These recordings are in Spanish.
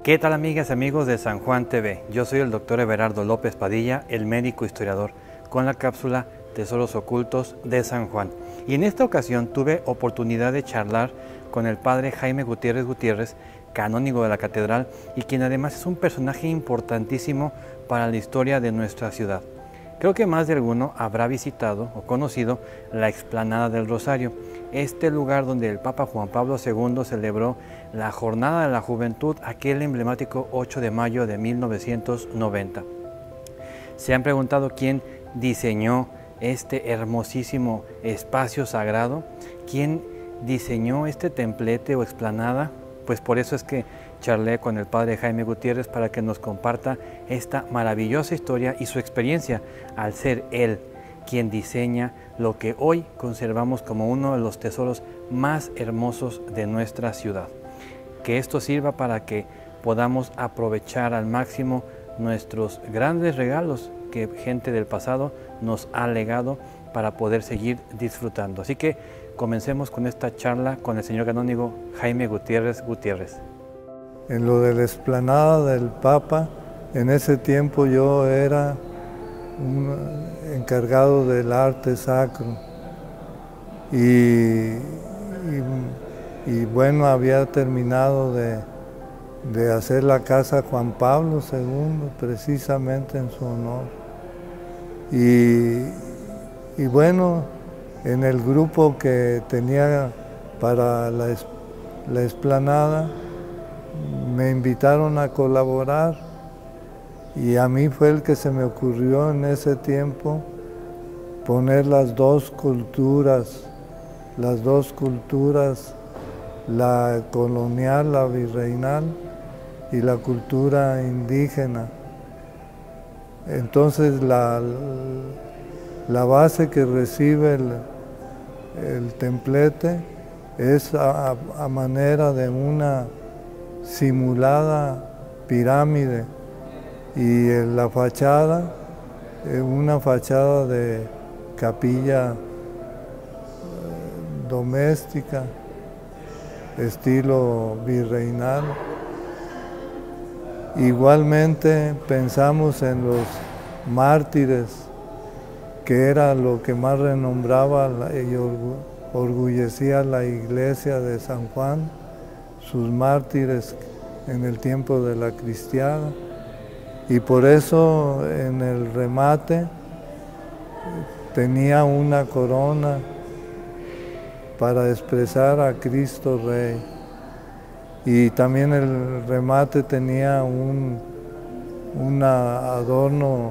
¿Qué tal, amigas y amigos de San Juan TV? Yo soy el doctor Everardo López Padilla, el médico historiador, con la cápsula Tesoros Ocultos de San Juan. Y en esta ocasión tuve oportunidad de charlar con el padre Jaime Gutiérrez Gutiérrez, canónigo de la catedral, y quien además es un personaje importantísimo para la historia de nuestra ciudad. Creo que más de alguno habrá visitado o conocido la explanada del Rosario, este lugar donde el Papa Juan Pablo II celebró la Jornada de la Juventud, aquel emblemático 8 de mayo de 1990. ¿Se han preguntado quién diseñó este hermosísimo espacio sagrado? ¿Quién diseñó este templete o explanada? Pues por eso es que charlé con el padre Jaime Gutiérrez para que nos comparta esta maravillosa historia y su experiencia al ser él quien diseña lo que hoy conservamos como uno de los tesoros más hermosos de nuestra ciudad. Que esto sirva para que podamos aprovechar al máximo nuestros grandes regalos que gente del pasado nos ha legado para poder seguir disfrutando. Así que comencemos con esta charla con el señor canónigo Jaime Gutiérrez Gutiérrez. En lo de la explanada del Papa, en ese tiempo yo era un encargado del arte sacro y bueno, había terminado de hacer la casa Juan Pablo II, precisamente en su honor. Y bueno, en el grupo que tenía para la explanada, me invitaron a colaborar y a mí fue el que se me ocurrió en ese tiempo poner las dos culturas, la colonial, la virreinal y la cultura indígena. Entonces la base que recibe el templete es a manera de una simulada pirámide y en la fachada, una fachada de capilla doméstica, estilo virreinal. Igualmente pensamos en los mártires, que era lo que más renombraba y orgullecía la iglesia de San Juan, sus mártires en el tiempo de la cristiada, y por eso en el remate tenía una corona para expresar a Cristo Rey, y también el remate tenía un adorno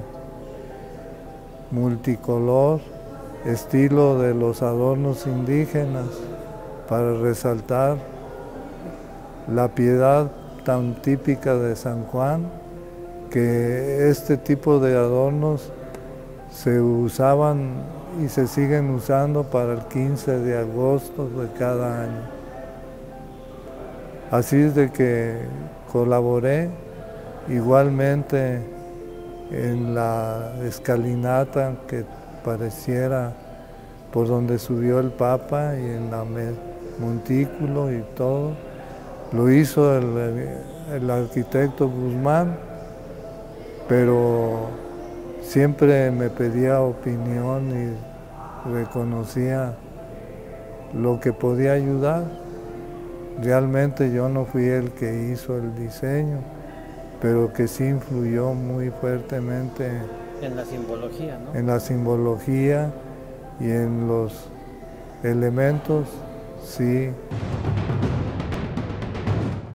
multicolor, estilo de los adornos indígenas, para resaltar la piedad tan típica de San Juan, que este tipo de adornos se usaban y se siguen usando para el 15 de agosto de cada año. Así es de que colaboré igualmente en la escalinata que pareciera por donde subió el Papa y en la montículo y todo. Lo hizo el arquitecto Guzmán, pero siempre me pedía opinión y reconocía lo que podía ayudar. Realmente yo no fui el que hizo el diseño, pero que sí influyó muy fuertemente En la simbología, ¿no? En la simbología y en los elementos, sí.